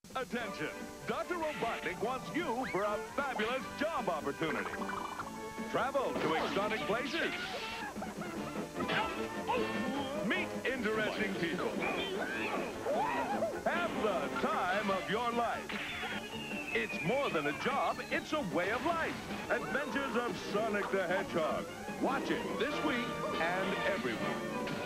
Attention! Dr. Robotnik wants you for a fabulous job opportunity. Travel to exotic places. Meet interesting people. Have the time of your life. It's more than a job, it's a way of life. Adventures of Sonic the Hedgehog. Watch it this week and every week.